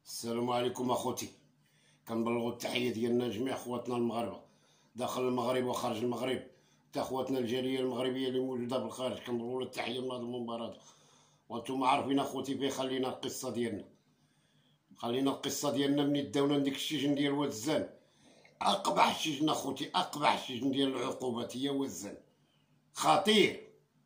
السلام عليكم اخوتي. كنبلغوا التحيه ديالنا لجميع خواتنا المغاربه داخل المغرب وخارج المغرب، حتى خواتنا الجاليه المغربيه اللي موجوده بالخارج كنبلغوا التحيه من هذا المنبر هذا. وانتم عارفين اخوتي فيه خلينا القصه ديالنا. من داونا من ديك الشجن ديال وزان، اقبح شجن اخوتي، اقبح شجن ديال العقوبات هي وزان. خطير،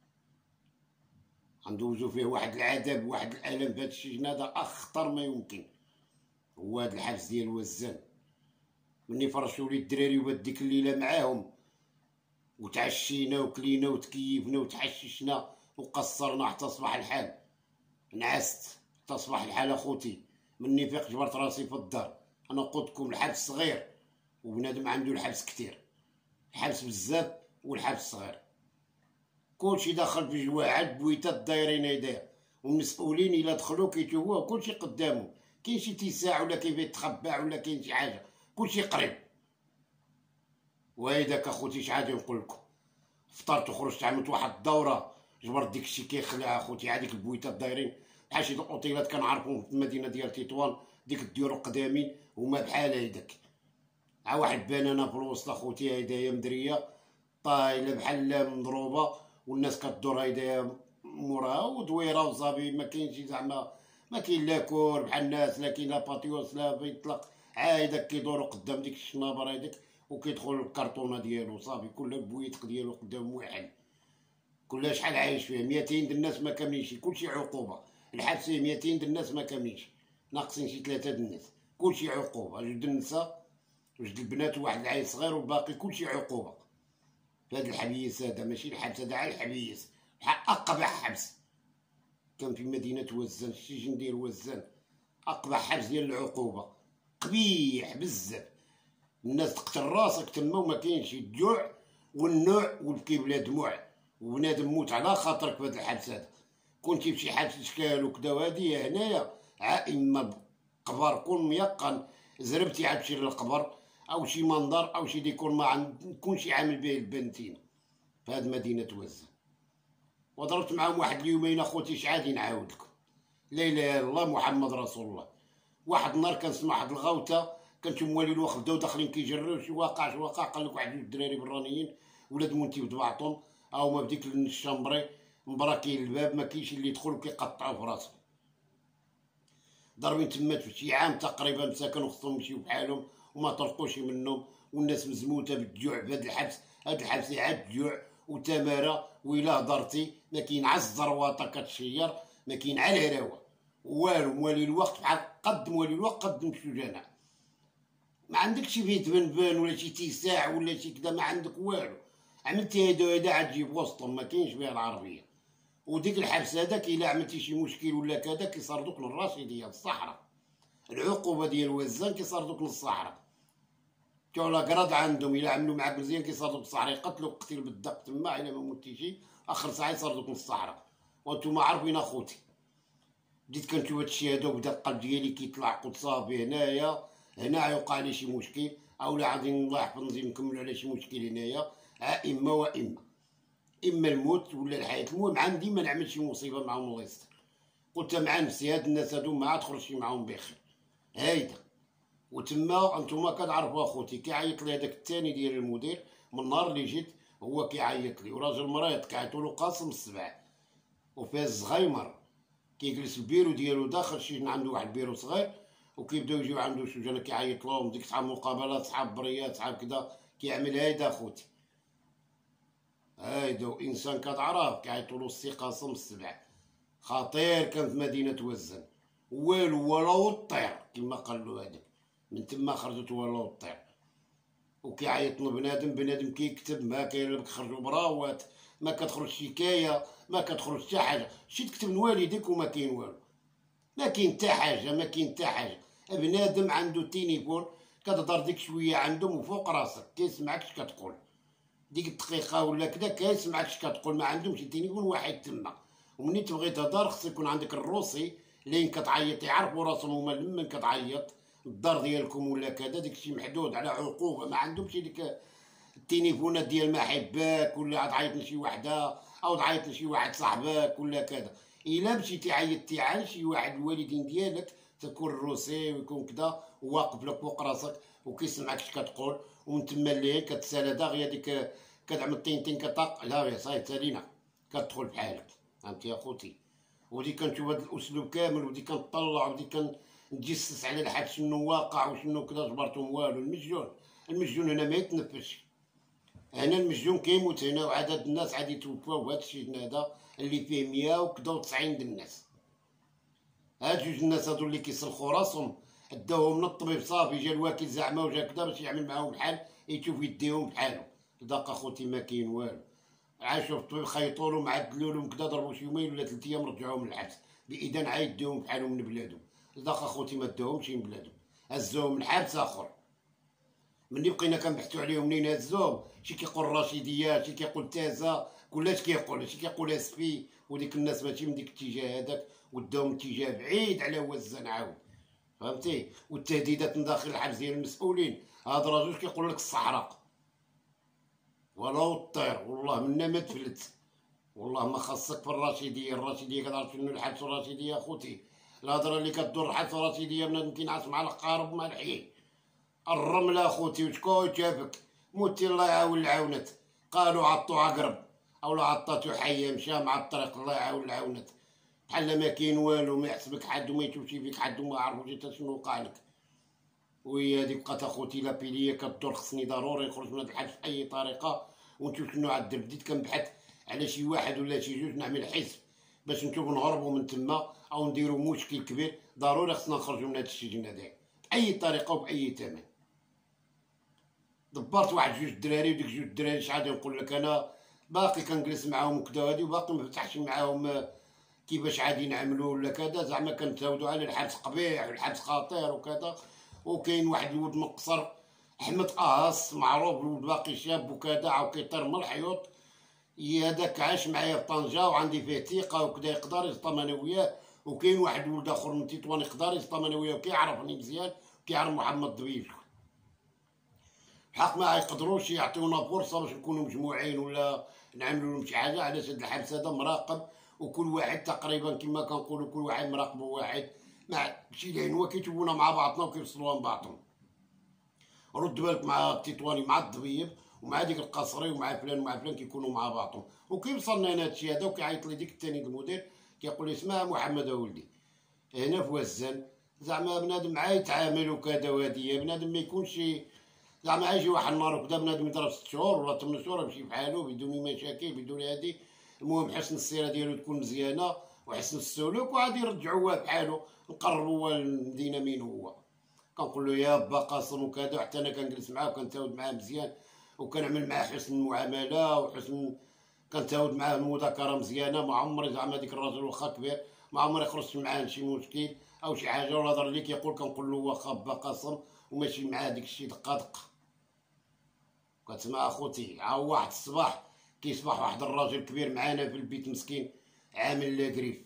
غندوزو فيه واحد العذاب واحد الالم. بهذا الشجن هذا اخطر ما يمكن هو هذا الحبس ديال وزان. مني فرشوا لي الدراري وبات ديك الليله معاهم وتعشينا وكلينا وتكيفنا وتحششنا وقصرنا حتى صباح الحال. نعست حتى صباح الحال اخوتي. مني فيق جبرت راسي في الدار. انا قلت لكم الحبس صغير وبنادم عنده الحبس كتير، الحبس بزاف والحبس صغير. كلشي داخل في جواعد بويتات دايرين هدايا، والمسؤولين الا دخلوا كيشوفوه كلشي قدامهم. كاين شي تيساع ولا كيف يتخبع ولا كاين شي حاجه، كلشي قريب. وهيداك اخوتي شحال نقول لكم، فطرت وخرجت عملت واحد الدوره، جبرت ديك الشي كيخلع اخوتي. هاديك البويتات دايرين بحال شي الاوتيلات كنعرفوهم في المدينه ديال تطوان، ديك الديور قدامين هما بحال هيداك. ها واحد بانانا في الوسط اخوتي هيدايا مدريه طايله بحال مضروبه، والناس كدور هيدايا موراها ودويره وصافي. ما كاينش زعما، ما كاين لا كور بحال الناس، لا كاين لا باتيوس لا بيطلق. هايداك كيدورو قدام ديك الشنابر هيداك وكيدخل الكرتونه ديالو صافي. كل بويتق ديالو قدام واحد، كل شحال عايش فيه 200 د الناس ما كاملينش. كلشي عقوبه. الحبس 200 د الناس ما كاملينش، ناقصين شي 3 د الناس. كلشي عقوبه، جوج النساء وجوج البنات وواحد العيل صغير، والباقي كلشي عقوبه. هذا الحبيس هذا ماشي الحبس هذا، على الحبيس اقبح حبس كان في مدينه وزان. السجن ديال وزان اقبح حبس ديال العقوبه، قبيح بزاف. الناس تقتل راسك تما وما كاينش الجوع والنوع والبكي بلا دموع، وبنادم موت على خاطرك في هذا الحبس هذا. كنتي بشي حبس اشكال وكذا، وهادي هنايا اما قبر كون ميقن زربتي عاد تمشي للقبر او شي منظر او شي ديكور ما عندكمش عامل به البنتين في هاد مدينه وزان. وضربت معاهم واحد اليومين اخوتي شحال نعاود لكم. لا اله الا الله محمد رسول الله. واحد النهار كنسمع واحد الغوته، كنشوف موالي الوقت بداو داخلين كيجريو شي واقع شي واقع. قال لك واحد جوج الدراري برانيين ولاد مونتي بطبعتهم هاهما بديك الشامبري مبراكين الباب، ما كاينش اللي يدخل وكيقطعوا في راسهم. ضاربين تما في شي عام تقريبا مساكن وخصهم يمشيو بحالهم وما طرقوش منهم، والناس مزموته بالجوع في هذا الحبس. هذا الحبس يعاد جوع وتماره. وإلا هضرتي ما كاين عا الزرواطه كتشير، ما كاين عا الهراوه والو. موالي الوقت بحال قد موالي الوقت قد الشجناء. ما عندكش فيه تبنبان ولا شي تيساع ولا شي كذا، ما عندك والو. عملتي هيدا عاد تجيب وسطهم، ما كاينش بها العربيه. وديك الحبس هذاك الا عملتي شي مشكل ولا كذا كيصردوك للراشديه الصحراء. العقوبه ديال وزان كيصردوك للصحراء. تا لا كراد عندهم الا عملوا معاك مزيان كيصردوك للصحراء، يقتلوك قتيل بالدق تما الا ما موتيشي. اخر ساعه يصردوك للصحراء. وانتم عارفين اخوتي، بديت كنشوف هادشي هذا وبدا القلب ديالي كيطلع. قلت صافي هنا يوقع لي شي مشكل، او لا غادي الله يحفظني نكملوا على شي مشكل هنايا. اما واما اما الموت ولا الحياه. المهم عندي ما نعمل شي مصيبه معاهم الله يستر. قلت مع نفسي هاد الناس هادو ما عاد تخرجش معاهم بخير. هايدا وتما انتوما كتعرفوا اخوتي. كيعيط لي هذاك الثاني ديال المدير من النهار اللي جيت، هو كيعيط لي وراجل مريض كيعيطوا له قاسم السبع وفيه الزغيمر. كيجلس البيرو ديالو داخل السجن، عنده واحد البيرو صغير، وكيبداو يجيو عنده الشجناء كيعيط لهم. ديك صحاب مقابلات صحاب بريات صحاب كذا كيعمل. هايدا اخوتي هايدا انسان كتعرف كيعيطوا له السي قاسم السبع. خطير كان في مدينه وزان. والو ولا الطير كما قالوا هذاك. من تما خرجت ولا الطير. وكيعيط بنادم كيكتب. ما كاين لك خرجوا براوات، ما كتخرج شكايه، ما كتخرج حتى حاجه. شي تكتب من والديك وما كاين والو، ما كاين حتى حاجه، ما كاين حتى حاجه. بنادم عنده تليفون كتهضر ديك شويه عندهم وفوق راسك كيسمعكش كتقول ديك الدقيقه ولا كذا، كيسمعكش كتقول. ما عندهمش تليفون واحد تما. ومني تبغي تهضر خص يكون عندك الروسي لين كتعيط يعرفوا راسهم هما لمن كتعيط الدار ديالكم ولا كذا. داكشي محدود على عقوبه. ما عندهمش ديك التليفونات ديال ما حباك ولا تعيط لشي وحده او تعيط لشي واحد صاحبك ولا كذا. الا مشيتي عيطتي على شي واحد الوالدين ديالك تكون روسي ويكون كدا وواقف لك فوق راسك وكيسمعك اش كتقول، ومن تما اللي كتسالى داغيا ديك كتعمل طين كطاق لا صاي سالينا كتدخل بحالك. فهمتي يا خوتي؟ ودي كنشوف هاد الاسلوب كامل، ودي كنطلع، ودي كنجسس على الحد شنو واقع وشنو كدا جبرتهم والو. المسجون هنا ما يتنفسش، هنا المسجون كيموت هنا، وعدد الناس عاد يتوفاو بهاد الشيء هذا اللي فيه 100 وكدا و90 د الناس. هاد جوج الناس هادو اللي كيسلخو راسهم داوهم من الطبيب صافي، جا الوكيل زعما وجا كدا باش يعمل معاهم بحال يشوف يديهم بحالو. صدق اخوتي ما كاين والو، عاشوا في الطبيب خيطولو معدلولهم كدا، ضربو شي يومين ولا 3 ايام رجعوهم للحبس باذن عاد يديهم بحالهم من بلادهم. صدق اخوتي ما داوهمش من بلادهم، هزوهم من حبس اخر. ملي بقينا كنبحثوا عليهم منين هزوهم، شي كيقول الرشيديه، شي كيقول تازا، كلشي كيقول، شي كيقول اسفي، وديك الناس ماشي من ديك الاتجاه هذاك، وداهم اتجاه بعيد على وزان عاود. فهمتي؟ والتهديدات من داخل الحبس ديال المسؤولين، هاد الراجل كيقول لك الصحراء ولو الطير، والله منا ما تفلت. والله ما خاصك في الرشيديه كتعرف شنو الحبس الرشيديه اخوتي. الهضره اللي كدور الحبس الرشيديه بنادم كينعس مع القارب مع الحيي. الرمله اخوتي وشكون شافك موتي الله يعاون العاونات، قالوا عطو عقرب او عطاتو حيه مشى مع الطريق الله يعاون العاونات، بحال ما كاين والو، ما يحسبك حد وما يشوفش فيك حد وما عرفوش انت شنو وقع لك. وهي هادي بقات اخوتي لابيليه كدور، خصني ضروري نخرج من هاد الحبس باي طريقه ونشوف شنو عاد. بديت كنبحث على شي واحد ولا شي جوج نعمل حزب باش نشوف نهربوا من تما او نديروا مشكل كبير. ضروري خصنا نخرجوا من هاد السجن هذا باي طريقه وباي ثمن. دبرت واحد جوج دراري، وديك جوج دراري شحال نقول لك انا باقي كنجلس معاهم وكدا هادي، وباقي ما فتحش معاهم كيفاش عادي نعملوا ولا كذا. زعما كنتعودوا على الحبس قبيح والحبس خطير وكذا. وكاين واحد الولد من قصر احمد قاص معروف، الولد باقي شاب وكذا، عاود كيطير من الحيوط. هذاك عاش معايا في طنجه وعندي فيه ثقه وكذا، يقدر يسطم انا وياه. وكاين واحد الولد اخر من تطوان يقدر يسطم انا وياه وكيعرفني مزيان، كيعرف محمد ضبيب. الحق ما يقدروش يعطيونا فرصه باش نكونوا مجموعين ولا نعملوا لهم شي حاجه، علاش هاد الحبس هذا مراقب، وكل واحد تقريبا كما كنقولوا كل واحد مراقبه واحد، مع شي لين هو كيشوفونا مع بعضنا وكيوصلوها من بعضهم. رد بالك مع تطواني مع الضبيب ومع ديك القصري ومع فلان ومع فلان كيكونوا مع بعضهم. وكيوصلنا انا هادشي هذا، وكيعيط لي ديك الثاني المدير كيقول لي اسمع محمد اولدي هنا في وزان، زعما بنادم عا يتعامل وكذا، وهادي بنادم ما يكونش زعما يجي واحد النهار وكدا بنادم يضرب 6 شهور ولا 8 شهور يمشي بحالو بدون مشاكل بدون هادي. المهم حسن السيره ديالو تكون مزيانه وحسن السلوك، وعادي يرجعوه بحالو، نقربوه للمدينه من هو. كنقول له يا با قاسم وكذا، حتى انا كنجلس معاه وكنتعاود معاه مزيان وكنعمل معاه حسن المعامله وحسن، كنتعاود معاه المذاكره مزيانه. ما عمري زعما ديك الراجل واخا كبير ما عمري خرجت معاه شي مشكل او شي حاجه، ولا هضر لي كيقول كنقول له واخا با قاسم وماشي معاه ديك الشيء دقه دقه. كتسمع اخوتي، ها واحد الصباح كيصبح واحد الراجل كبير معانا في البيت مسكين عامل لاكريف،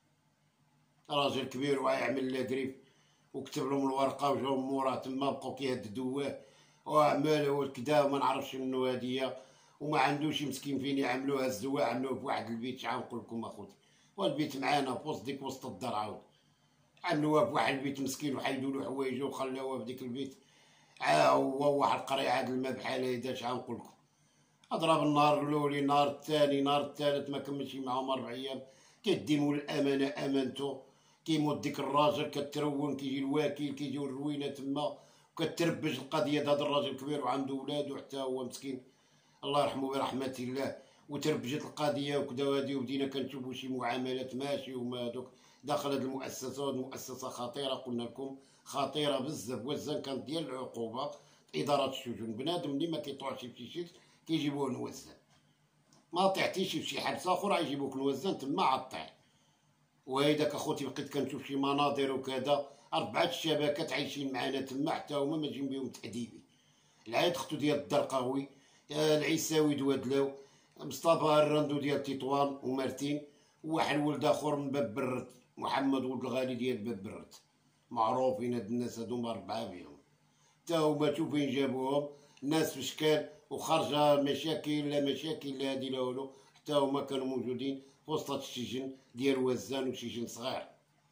راجل كبير ويعمل لاكريف، وكتب لهم الورقه وجاو موراه تما بقاو كيهددوه وعمال هو كدا وما نعرفش منو هاديه، وما عندوش مسكين فين يعملوها. هزوه عملوه في واحد البيت، شحال نقول لكم اخوتي، والبيت معانا في وسط ديك وسط الدار، عاود عملوها في واحد البيت مسكين وحيدوا له حوايجو وخلاوها في ديك البيت. هو واحد قريعه د الماء بحال هيدا، شحال نقول لكم. اضرب النهار الاولي، النهار الثاني، النهار الثالث، ما كملش معاهم 4 ايام كيديموا الامانه امانته. كيموت ديك الراجل كترون، كيجي الوكيل كيجيو الروينه تما وكتربج القضيه. هذا الراجل كبير وعنده ولاد وحتى هو مسكين الله يرحمه برحمه الله، وتربجت القضيه وكدا هادي. وبدينا كنشوفوا شي معاملات ماشي وما هذوك داخل هاد المؤسسه. وهاد المؤسسه خطيره، قلنا لكم خطيره بزاف. وزان كانت ديال العقوبه اداره السجون، بنادم اللي ما كيطوعش في شي كيجيبوه نوزان، ما طيعتيش في شي حبس اخر يجيبوك نوزان تما عطيع. وهيداك اخوتي بقيت كنشوف شي مناظر وكذا، 4 الشبكات عايشين معانا تما حتى هما ما جايين بهم تأديبي. العيد ختو ديال الدرقاوي، العيساوي دوادلاو، مصطفى الرندو ديال تطوان ومارتين، وواحد الولد اخر من باب برد محمد ولد الغالي ديال باب برد. معروفين هاد الناس هادوما 4 فيهم، تا هما شوف فين جابوهم، ناس في شكال وخارجه مشاكل لا مشاكل لا هادي لا والو، حتى هما كانوا موجودين في وسط السجن ديال وزان وسجن صغير.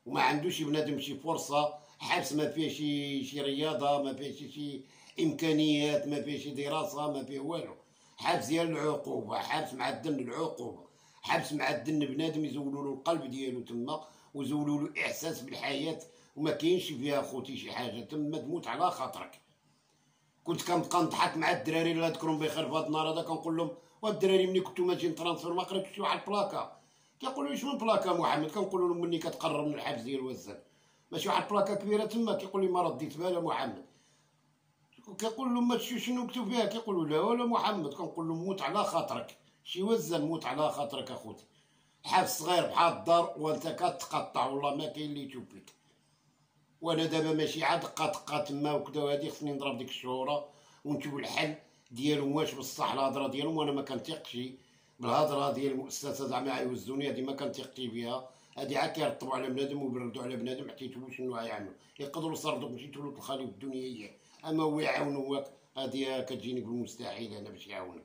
وما عندوش بنادم شي فرصه. حبس ما فيه شي رياضه، ما فيه شي امكانيات، ما فيه شي دراسه، ما فيه والو. حبس ديال العقوبه، حبس معدن العقوبه، حبس معدن بنادم يزولوا له القلب ديالو تما، ويزولوا له احساس بالحياه، وما كاينش فيها خوتي شي حاجه تما، تموت على خاطرك. كنت كنبقى نضحك مع الدراري الله يذكرهم بخير في هذا النهار هذا، كنقول لهم والدراري ملي كنتو ماشيين ترانسفير ما قريتوش واحد البلاكا؟ كيقولوا لي شنو البلاكا محمد؟ كنقول لهم ملي كتقرب من الحبس ديال وزان ماشي واحد البلاكا كبيره تما؟ كيقول لي ما رديت بالها محمد. كيقول لهم ما تشوف شنو مكتوب فيها؟ كيقولوا لا ولا محمد. كنقول لهم موت على خاطرك، شي وزان موت على خاطرك اخوتي. حبس صغير بحال الدار وانت كتقطع، والله ما كاين اللي يشوف فيك. وانا دابا ماشي عاد دقه تما وكذا، وهادي خصني نضرب ديك الشهوره ونشوف الحل ديالهم واش بصح الهضره ديالهم. وانا ما كنثقش بالهضره ديال المؤسسه زعما يوزوني، هادي ما كنثقش بها. هادي عاد كيرطبوا على بنادم ويبردوا على بنادم حتى يشوفوا شنو غيعملوا. يقدروا يسردوك ماشي تولد الخالي في الدنيا هي، اما هو يعاونوك هادي كتجيني بالمستحيل انا باش يعاونك.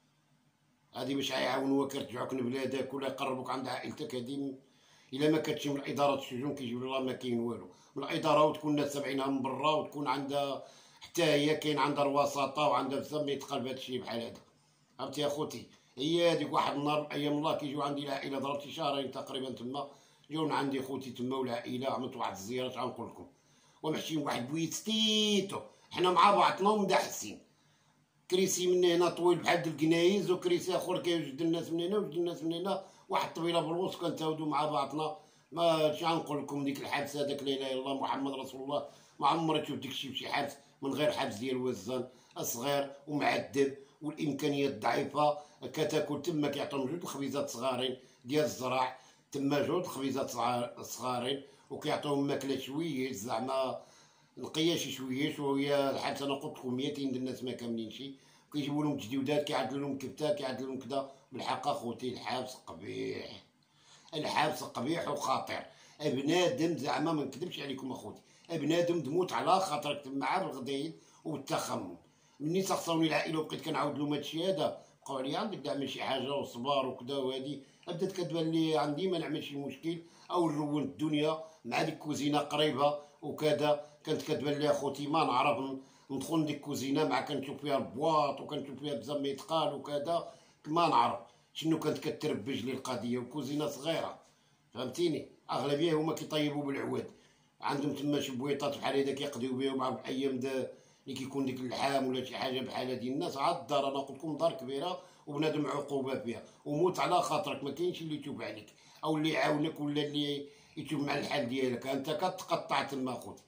هادي باش يعاونوك يرجعوك لبلادك ولا يقربوك عند عائلتك. هادي الا ما كتجي من اداره السجون كيجيب الله ما كاين والو من الاداره، وتكون الناس سابعينها من برا، وتكون عندها حتى هي كاين عندها الوساطه وعندها بزاف ما يتقلب هادشي بحال هذا. فهمتي يا خوتي؟ هي هذيك واحد النهار ايام الله كيجيو عندي العائله، ضربت شي شهرين تقريبا تما، جاونا عندي خوتي تما والعائله، عملت واحد الزياره غنقول لكم، ومحشيين واحد بويت ستيتو حنا مع بعضنا ومدحسين. كريسي من هنا طويل بحال الكنايز، وكريسي اخر كيوجد الناس من هنا وجد الناس من هنا، واحد طويله بالوسط كنتاودو مع بعضنا. ما شي غنقول لكم ديك الحبس هذاك لا اله الا الله محمد رسول الله، ما عمري تشوف داكشي فشي حبس من غير حبس ديال وزان صغير ومعذب والامكانيات ضعيفه. كتاكل تما كيعطيهم جوج الخبيزات صغارين ديال الزراع، تما جوج الخبيزات صغارين، وكيعطيهم ماكله شويه زعما نقيه شي شويه شويه. الحبس انا قلت لكم 200 د الناس ما كاملينش، كيجيبوا لهم تجديدات، كيعدلوا لهم كفته، كيعدلوا لهم كذا. بالحق اخوتي الحبس قبيح، الحبس قبيح وخطير. بنادم زعما ما نكذبش عليكم اخوتي، بنادم تموت على خاطرك تما عا بالغدايل وبالتخمم. مني سقساوني العائله وبقيت كنعاود لهم هادشي هذا، بقاو عليا عندك تعمل شي حاجه وصبار وكذا، وهادي بدات كتبان لي عندي ما نعمل شي مشكل او نرون الدنيا مع ديك كوزينه قريبه وكذا. كانت كتبان لي اخوتي ما نعرف ندخل ديك كوزينه مع كنشوف فيها البواط وكنشوف فيها بزاف ما يتقال وكذا، ما نعرف شنو كانت كتربج لي القضيه. وكوزينه صغيره فهمتيني، اغلبيه هما كيطيبوا بالعواد، عندهم تما شي بويطات بحال هذا كيقضيو بهم مع الايام اللي كيكون ديك اللحام ولا شي حاجه بحال هادي. الناس عاد الدار انا قلت لكم دار كبيره وبنادم عقوبه فيها، وموت على خاطرك، ما كاينش اللي يتوب عليك او اللي يعاونك ولا اللي يتوب مع الحال ديالك. انت كتقطع تما خوتي،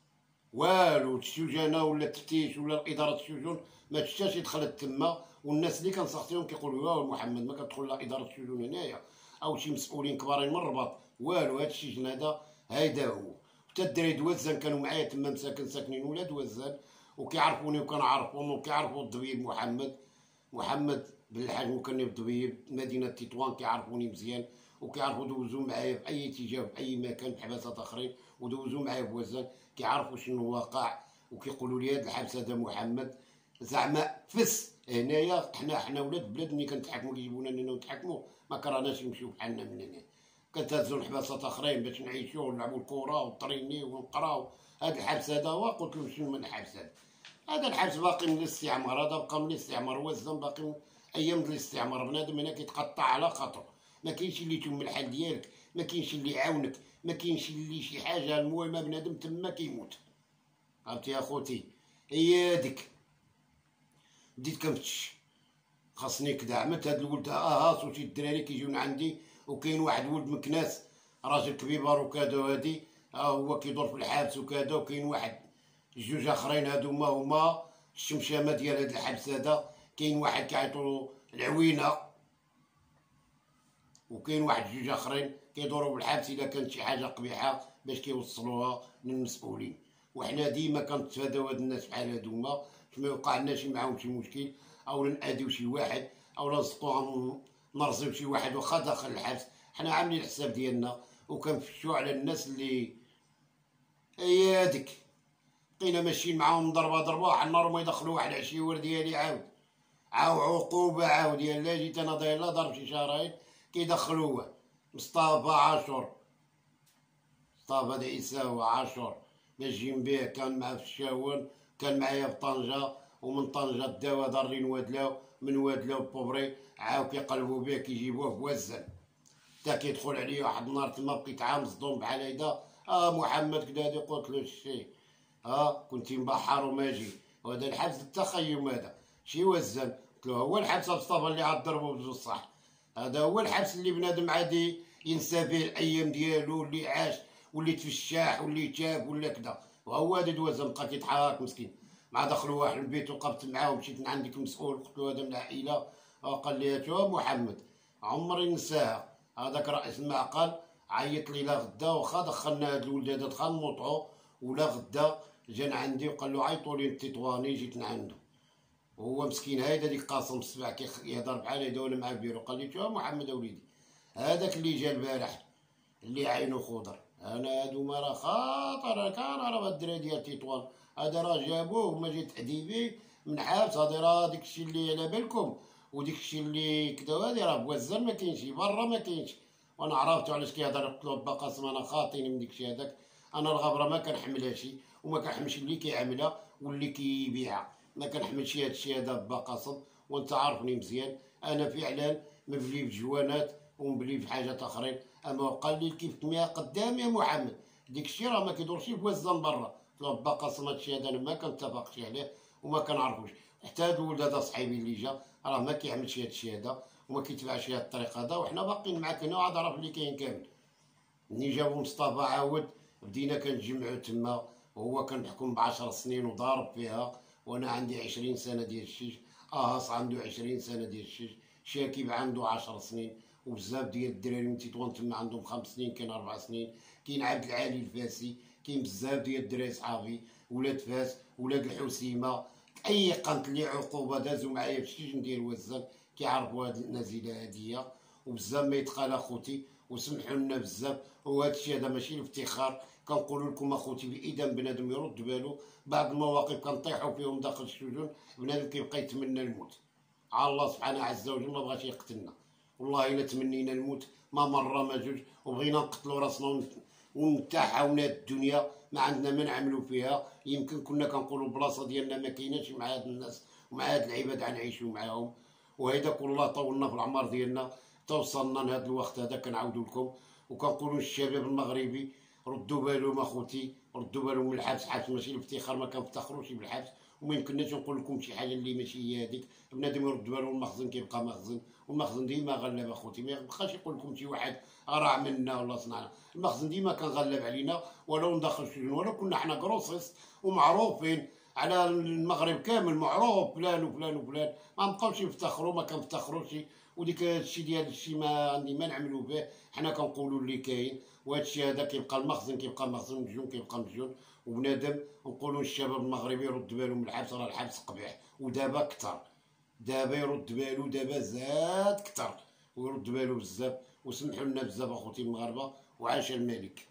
والو السجناء ولا التفتيش ولا اداره السجون ما تشتاش دخلت تما. والناس اللي كنسقسيهم كيقولوا يا محمد ما كتدخل لا اداره السجون هنايا او شي مسؤولين كبارين من الرباط، والو هذا السجن هيدا هو. حتى الدراري دوزان كانوا معايا تما ساكنين ولاد وزان، وكيعرفوني وكنعرفهم وكيعرفوا الضبيب محمد بن الحاج مكني الضبيب مدينه تطوان، كيعرفوني مزيان وكيعرفوا دوزوا معايا في اي اتجاه في اي مكان في حباسات اخرين، ودوزوا معايا في وزان كيعرفوا شنو واقع. وكيقولوا لي هذا الحبس هذا محمد زعما فس هنايا. حنا ولاد بلاد ملي كنتحاكموا كيجيبونا لنا ونتحاكموا ما كرهناش نمشيو بحالنا من هنا، كنتهزوا لحباسات اخرين باش نعيشوا ونلعبوا الكره وطرينيو ونقراو. هذا الحبس هذا هو قلت لهم شنو من الحبس هذا الحبس باقي من الاستعمار، هذا بقى من الاستعمار. وزن باقي من ايام الاستعمار. بنادم هنا كيتقطع على خاطره، ما كاينش اللي يتم الحال ديالك، ما كاينش اللي يعاونك، ما كاينش اللي شي حاجه. المهم بنادم تما كيموت. فهمتي يا خوتي؟ هي هاديك بديت كنفتش خاصني كدا. عملت هاد الولد صوتي الدراري كيجيون عندي، وكاين واحد ولد مكناس راجل كبيبر وكذا، وهادي هو كيدور في الحبس وكذا. وكاين واحد جوج اخرين هادوما هما الشمشامه ديال هاد الحبس هذا. كاين واحد كيعيطولو العوينه، وكاين واحد جوج اخرين كيدوروا بالحبس الا كانت شي حاجه قبيحه باش كيوصلوها للمسؤولين. وحنا ديما كنتفاداو هاد الناس بحال هادوما باش ما يوقع لنا معاهم شي مشكل، او ناديو شي واحد او نلصقوهم نرزيو شي واحد واخا داخل الحبس. حنا عاملين الحساب ديالنا وكنفتشوا على الناس اللي هي هاديك بقينا ماشيين معاهم ضربه واحد النهار وما يدخلوا واحد العشيور ديالي عاود عقوبه عاود. يلا جيت انا داير لا ضرب شي شهرين كيدخلوه مصطفى عاشور مصطفى عيسى وعاشور نجم به، كان معاه في الشاون، كان معايا في طنجة، ومن طنجة داو دارين وادلاو، من وادلاو بوبري عاو كيقلبوا به كيجيبوه في وزن. تا كيدخل عليا واحد النهار تما بقيت عام مصدوم بحال هيدا، محمد كدا هادي، قلت له الشي كنتي مبحر وماجي، وهذا الحبس التخيم هذا شي وزن. قلت له هو الحبس مصطفى اللي عاد ضربو بجوج صح، هذا هو الحبس اللي بنادم عادي ينسى فيه الايام ديالو، اللي عاش واللي تفشاح واللي تاب ولا كدا، وهو هذا دوازه بقى كيتحرك مسكين. مع دخلوا واحد البيت وقفت معاه ومشيت لعند المسؤول، قلت له هذا من العائله، قال لي هاتو محمد عمري نساها، هذاك رئيس المعقل عيط لي لا غدا، واخا دخلنا هاد الولد هذا دخل نوطعو، ولا غدا جا عندي وقال له عيطوا لي التطواني، جيت لعندو وهو مسكين هايدا ديك قاسم السبع كيهضر بحال هيدا ولا مع البيرو. قال لي شوف محمد وليدي، هذاك اللي جا البارح اللي عينو خضر، انا هادو ما راه خاطر كان راه الدراري ديال تطوان، هذا راه جابوه وما جا تأديبي من حابس، هذا راه داكشي اللي على بالكم وداكشي اللي كدا، هادي راه بوزان ما كاينش برا ما كاينش. وانا عرفتو علاش كيهضر، قلت له با قاسم انا خاطيني من داكشي هذاك، انا الغبره ما كنحملهاش وما كنحملش اللي كيعملها واللي كيبيعها، ما كنحملش هادشي هذا با قاسم، وانت عارفني مزيان، انا فعلا مبلي بجوانات ومبلي في حاجات اخرين. اما قال لي كيف تميها قدام يا محمد، ديك الشيء راه ما كيدورش بوزان برا. قلت له با قاسم هادشي هذا انا ما كنتفقش عليه وما كنعرفوش، حتى هاد الولد هذا صحيبي اللي جا راه ما كيعملش هادشي هذا وما كيتبعش هاد الطريق هذا، وحنا باقيين معاك هنا وعاد عرف اللي كاين كامل. ملي جابو مصطفى عاود بدينا كنتجمعو تما، وهو كان محكوم ب10 سنين وضارب فيها، وانا عندي 20 سنه ديال الشيش، اهاص عنده 20 سنه ديال الشيش، شاكيب عنده 10 سنين، وبزاف ديال الدراري من تطوان تما عندهم 5 سنين، كاين 4 سنين، كاين عبد العالي الفاسي، كاين بزاف ديال الدراري صحابي، ولاد فاس، ولاد الحسيمه، اي قنت لي عقوبه دازو معايا في السجن ديال وزان كيعرفوا هاد النازله هاديه، وبزاف ما يتقال اخوتي وسمحوا لنا بزاف، وهذا الشيء هذا ماشي الافتخار، كنقول لكم اخوتي باذن بنادم يرد بالو، بعض المواقف كنطيحوا فيهم داخل السجون بنادم كيبقى يتمنى الموت، على الله سبحانه عز وجل ما بغاش يقتلنا، والله الا تمنينا الموت ما مره ما جوج، وبغينا نقتلوا راسنا ونتاحاونا الدنيا ما عندنا ما نعملوا فيها، يمكن كنا كنقولوا البلاصه ديالنا ما كايناش مع هاد الناس ومع هاد العباد غنعيشوا معاهم، وهيدا كل الله طولنا في العمر ديالنا توصلنا لهذا الوقت هذا. كنعاودوا لكم وكنقولوا للشباب المغربي ردوا بالهم اخوتي، ردوا بالهم من الحبس، حبس ماشي الافتخار، ما كنفتخروش بالحبس، وما يمكنناش نقول لكم شي حاجه اللي ماشي هي هذيك، بنادم يرد بالو، المخزن كيبقى مخزن، والمخزن ديما غلب اخوتي، ما يبقاش يقول لكم شي واحد راه عملنا ولا صنعنا، المخزن ديما كان غلب علينا، ولو ندخل السجن ولو كنا حنا كروسيس ومعروفين على المغرب كامل، معروف فلان وفلان وفلان، ما نبقاوش نفتخروا، ما كنفتخروش، وديك الشيء ديال الشيء ما عندي ما نعملوا به، حنا كنقولوا اللي كاين، وهذا الشيء هذا كيبقى المخزن كيبقى مخزن، المسجون كيبقى مسجون، وبنادم نقولوا للشباب المغربي يرد بالو من الحبس، راه الحبس قبيح، ودابا كثر، دابا يرد بالو، دابا زاد كثر ويرد بالو بزاف، وسمحوا لنا بزاف اخوتي المغاربه، وعاش الملك.